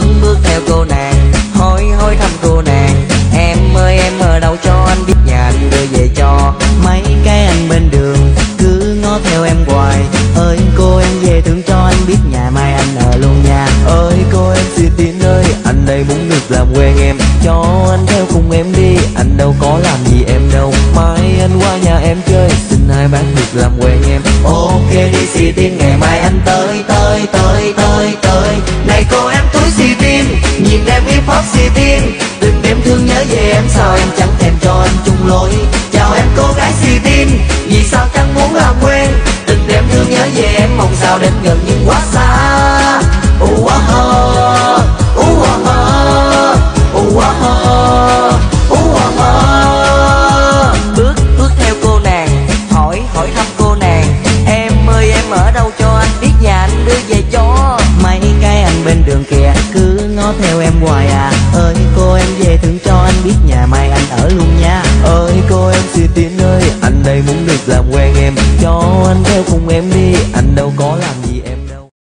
bước bước theo cô nàng, hỏi hỏi thăm cô nàng. Em ơi em ở đâu cho anh biết nhà anh đưa về cho. Mấy cái anh bên đường cứ ngó theo em hoài. Ơi cô em về thương cho anh biết nhà mai anh ở luôn nha. Ơi cô em xin tin ơi, anh đây muốn được làm quen em, cho anh theo cùng em đi, anh đâu có làm gì em đâu. Mai anh qua nhà em chơi, xin hai bác được làm quen em. Ok đi xì tin, ngày mai anh tới tới tới tới tới. Này cô em túi xì tin, nhìn em hip hop xì tin. Từng đêm thương nhớ về em sao em chẳng thèm cho anh chung lối. Chào em cô gái xì tin, vì sao chẳng muốn làm quen. Từng đêm thương nhớ về em mong sao đến gần nhưng quá xa. Bước bước theo cô nàng, hỏi hỏi thăm cô nàng. Em ơi em ở đâu cho anh biết nhà anh đưa về cho. Mấy cái anh bên đường kìa cứ ngó theo em hoài à. Ơi cô em về thương cho anh biết nhà mai anh ở luôn nha. Ơi cô em xin tin ơi, anh đây muốn được làm quen em, cho anh theo cùng em đi, anh đâu có làm gì